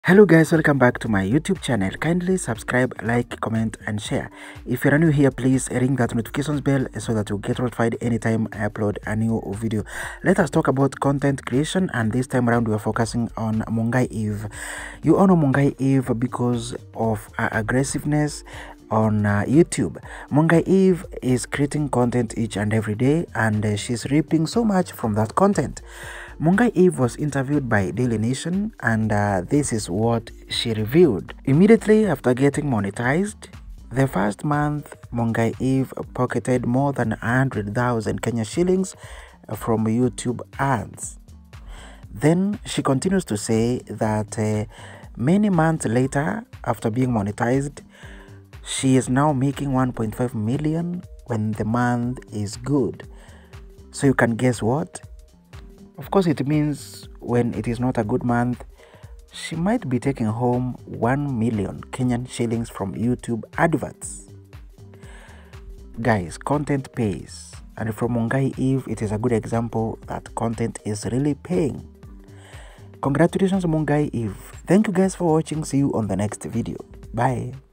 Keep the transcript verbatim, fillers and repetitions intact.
Hello guys, welcome back to my YouTube channel. Kindly subscribe, like, comment and share. If you're new here, please ring that notifications bell so that you get notified anytime I upload a new video. Let us talk about content creation, and this time around we are focusing on Mungai Eve. You all know Mungai Eve because of her aggressiveness on uh, YouTube. Mungai Eve is creating content each and every day, and uh, she's reaping so much from that content. Mungai Eve was interviewed by Daily Nation, and uh, this is what she revealed. Immediately after getting monetized, the first month Mungai Eve pocketed more than one hundred thousand Kenya shillings from YouTube ads. Then she continues to say that uh, many months later, after being monetized, she is now making one point five million when the month is good. So you can guess what? Of course, it means when it is not a good month, she might be taking home one million Kenyan shillings from YouTube adverts. Guys, content pays. And from Mungai Eve, it is a good example that content is really paying. Congratulations, Mungai Eve. Thank you guys for watching. See you on the next video. Bye.